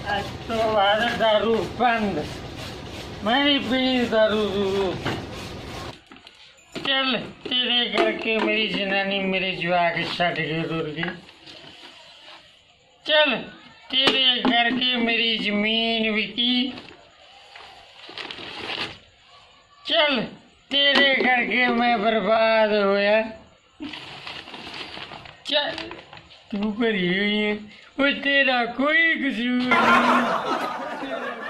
तो आज दारू बंद, मैं नहीं पीनी दारू। चल तेरे करके मेरी जनानी मेरे जवाक छड़ के तुर गई। चल तेरे करके मेरी जमीन बिकी। चल तेरे करके मैं बर्बाद होया। चल तू करी हुई है, वो तेरा कोई कसूर नहीं।